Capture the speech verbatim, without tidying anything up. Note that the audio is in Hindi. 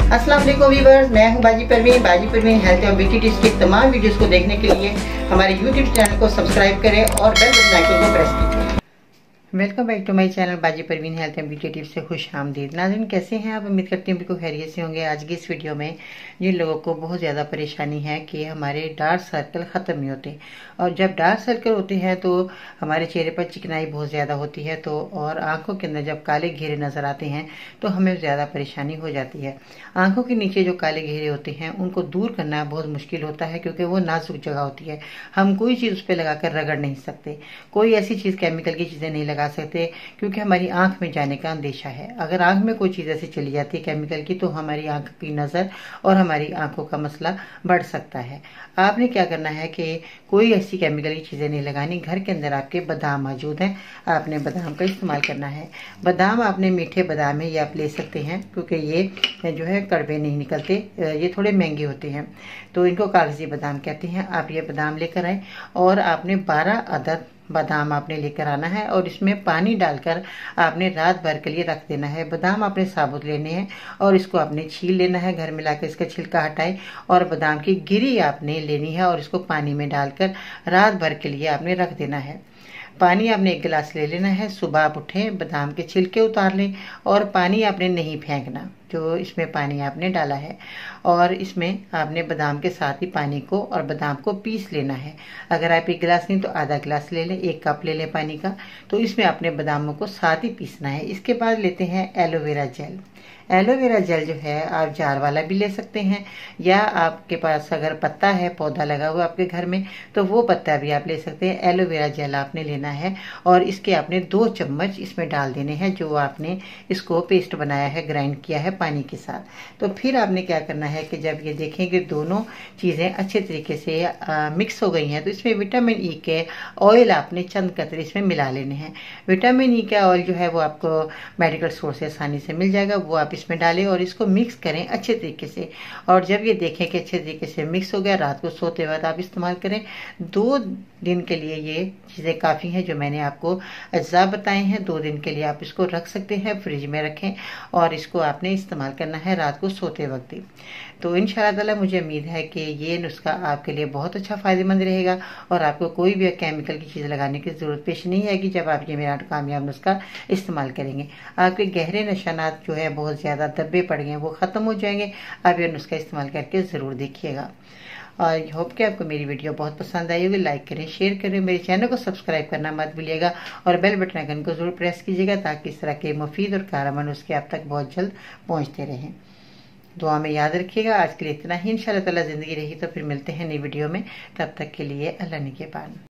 अस्सलाम वालेकुम व्यूअर्स, मैं हूं बाजी परवीन। बाजी परवीन हेल्थ और ब्यूटी टिप्स की तमाम वीडियोस को देखने के लिए हमारे यूट्यूब चैनल को सब्सक्राइब करें और बेल बटन आइकन को प्रेस कीजिए। Welcome back to my channel Baji Parveen health and beauty tips से खुश आमदीद। नाज़रीन, कैसे हैं आप? उम्मीद करती हूँ बिल्कुल खैरियत से होंगे। आज की इस वीडियो में जिन लोगों को बहुत ज़्यादा परेशानी है कि हमारे डार्क सर्कल ख़त्म नहीं होते, और जब डार्क सर्कल होते हैं तो हमारे चेहरे पर चिकनाई बहुत ज़्यादा होती है, तो और आंखों के अंदर जब काले घेरे नज़र आते हैं तो हमें ज़्यादा परेशानी हो जाती है। आंखों के नीचे जो काले घेरे होते हैं उनको दूर करना बहुत मुश्किल होता है, क्योंकि वो नाजुक जगह होती है। हम कोई चीज़ उस पर लगाकर रगड़ नहीं सकते, कोई ऐसी चीज़ केमिकल की चीज़ें नहीं लगा सकते, क्योंकि हमारी आंख में जाने का अंदेशा है। अगर आंख में कोई चीज़ ऐसी चली जाती है केमिकल की, तो हमारी आंख की नज़र और हमारी आंखों का मसला बढ़ सकता है। आपने क्या करना है कि कोई ऐसी केमिकल की चीज़ें नहीं लगानी। घर के अंदर आपके बादाम मौजूद हैं, आपने बादाम का इस्तेमाल करना है। बादाम आपने मीठे बादाम है, ये आप ले सकते हैं, क्योंकि ये जो है कड़वे नहीं निकलते, ये थोड़े महंगे होते हैं, तो इनको कागजी बादाम कहते हैं। आप ये बादाम लेकर आए और आपने बारह अदद बादाम आपने लेकर आना है और इसमें पानी डालकर आपने रात भर के लिए रख देना है। बादाम आपने साबुत लेने हैं और इसको आपने छील लेना है, घर में लाकर इसका छिलका हटाए, और बादाम की गिरी आपने लेनी है और इसको पानी में डालकर रात भर के लिए आपने रख देना है। पानी आपने एक गिलास ले लेना है। सुबह आप उठें, बादाम के छिलके उतार लें, और पानी आपने नहीं फेंकना जो इसमें पानी आपने डाला है, और इसमें आपने बादाम के साथ ही पानी को और बादाम को पीस लेना है। अगर आप एक गिलास नहीं तो आधा गिलास ले लें, एक कप ले लें पानी का, तो इसमें आपने बादामों को साथ ही पीसना है। इसके बाद लेते हैं एलोवेरा जेल। एलोवेरा जेल जो है आप जार वाला भी ले सकते हैं, या आपके पास अगर पत्ता है, पौधा लगा हुआ आपके घर में, तो वो पत्ता भी आप ले सकते हैं। एलोवेरा जेल आपने लेना है और इसके आपने दो चम्मच इसमें डाल देने हैं, जो आपने इसको पेस्ट बनाया है, ग्राइंड किया है पानी के साथ। तो फिर आपने क्या करना है कि जब ये देखें कि दोनों चीज़ें अच्छे तरीके से आ, मिक्स हो गई हैं, तो इसमें विटामिन ई के ऑयल आपने चंद कतरे इसमें मिला लेने हैं। विटामिन ई का ऑयल जो है वो आपको मेडिकल स्टोर से आसानी से मिल जाएगा, वो आप इसमें डालें और इसको मिक्स करें अच्छे तरीके से। और जब ये देखें कि अच्छे तरीके से मिक्स हो गया, रात को सोते वक्त आप इस्तेमाल करें। दो दिन के लिए ये चीज़ें काफ़ी हैं जो मैंने आपको अज्जा बताए हैं। दो दिन के लिए आप इसको रख सकते हैं, फ्रिज में रखें, और इसको आपने इस्तेमाल करना है रात को सोते वक्त ही। तो इंशाअल्लाह ताला मुझे उम्मीद है कि ये नुस्खा आपके लिए बहुत अच्छा फ़ायदेमंद रहेगा, और आपको कोई भी केमिकल की चीज़ लगाने की ज़रूरत पेश नहीं आएगी जब आप ये मेरा कामयाब नुस्खा इस्तेमाल करेंगे। आपके गहरे निशानात जो है बहुत ज़्यादा धब्बे पड़ गए हैं, वो ख़त्म हो जाएंगे। आप ये नुस्खा इस्तेमाल करके ज़रूर देखिएगा। और आई होप कि आपको मेरी वीडियो बहुत पसंद आई होगी। लाइक करें, शेयर करें, मेरे चैनल को सब्सक्राइब करना मत भूलिएगा, और बेल बटन आइकन को जरूर प्रेस कीजिएगा, ताकि इस तरह के मुफीद और कारगर नुस्खे आप तक बहुत जल्द पहुंचते रहें। दुआ में याद रखिएगा। आज के लिए इतना ही। इंशाअल्लाह ताला ज़िंदगी रही तो फिर मिलते हैं नई वीडियो में। तब तक के लिए अल्लाह निगहबान।